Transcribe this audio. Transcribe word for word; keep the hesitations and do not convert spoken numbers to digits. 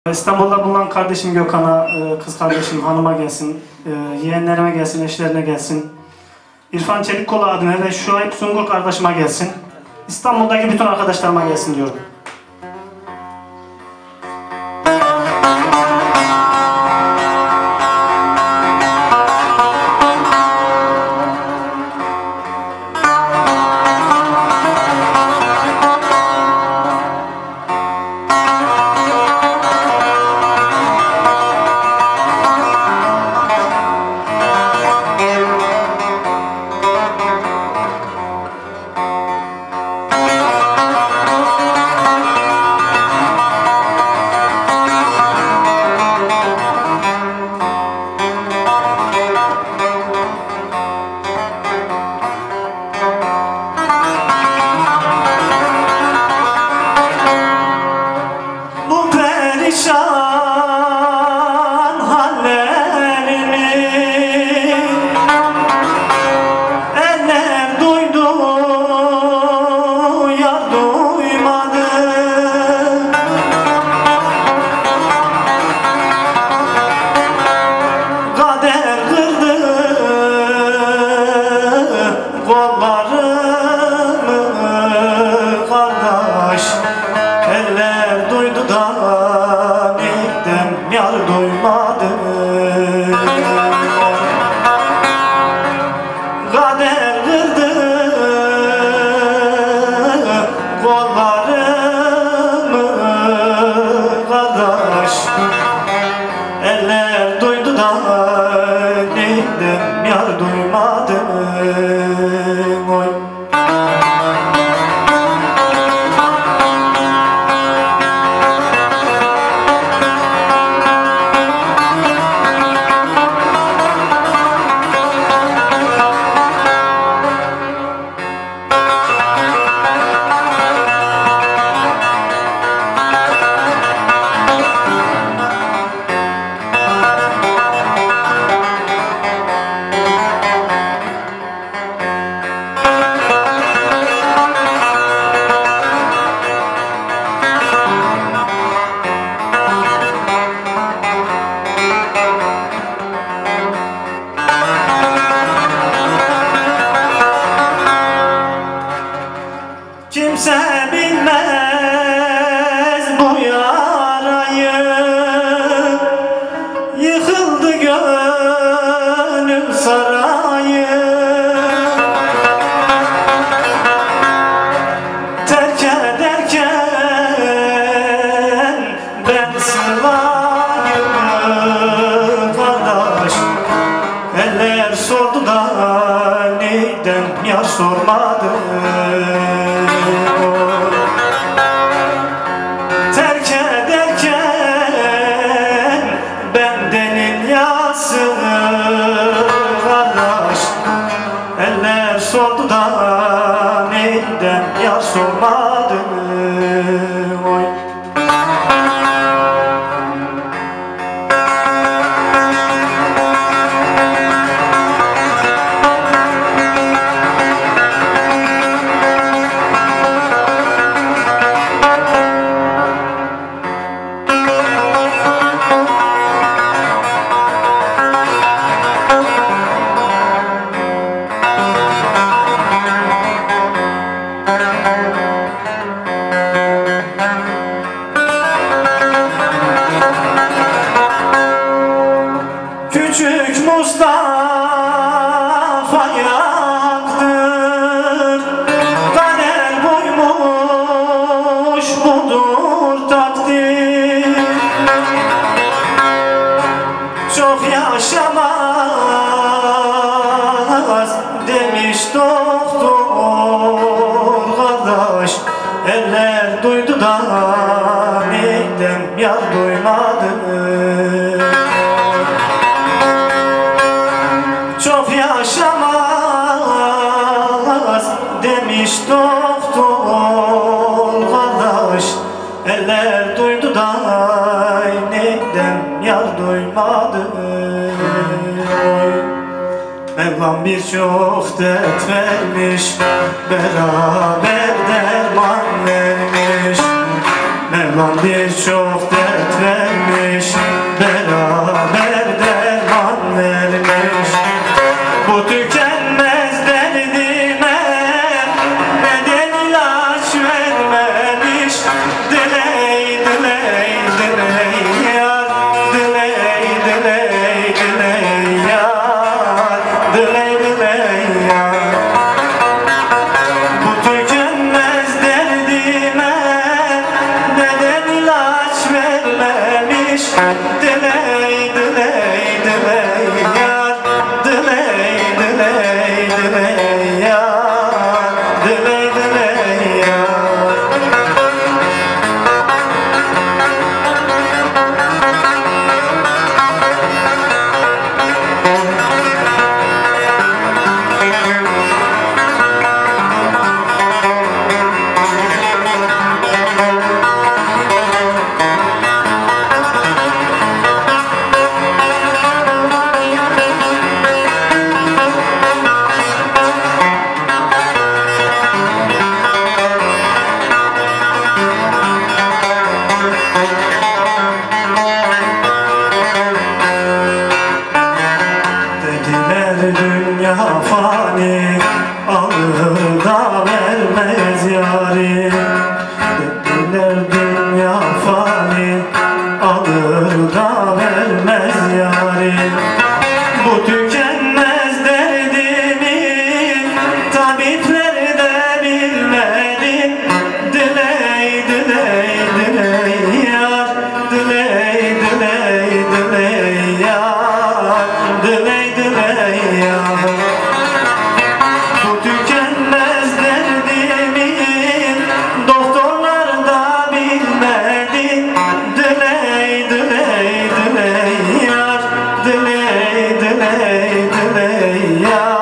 İstanbul'da bulunan kardeşim Gökhan'a, kız kardeşim hanıma gelsin, yeğenlerime gelsin, eşlerine gelsin. İrfan Çelikkolu adına ve Şuayb Sungur kardeşime gelsin. İstanbul'daki bütün arkadaşlarıma gelsin diyorum. Kimse bilmez bu yarayı, yıkıldı gönül sarayı. Terk ederken ben sılayımı kardeş, eller sordu da neyden yar sormadı. Terk ederken bendenin yası kardeş, eller sordu da neyden yar sormadı. Oy. Küçük Mustafa yaktır, kader buymuş budur takdir. Çok yaşamaz demiş doktor kardeş, eller duydu da neyden yar duymadı. Çok yaşamaz demiş doktor kardeş, eller duydu da neyden yar duymadı. Mevlam birçok dert vermiş, beraber derman vermiş. Mevlam birçok dert vermiş, Diley diley diley yar, diley diley diley yar, diley diley yar. Dediler dünya fani, alır da vermez yarim. Dediler dünya fani, alır da vermez yarim. Bu tükenmez derdimi tabipler de bilmedi. Diley diley diley yar, diley diley diley yar, diley diley yar. Bu tükenmez derdimi doktorlar da bilmedi. Diley diley diley yar, diley diley diley yar.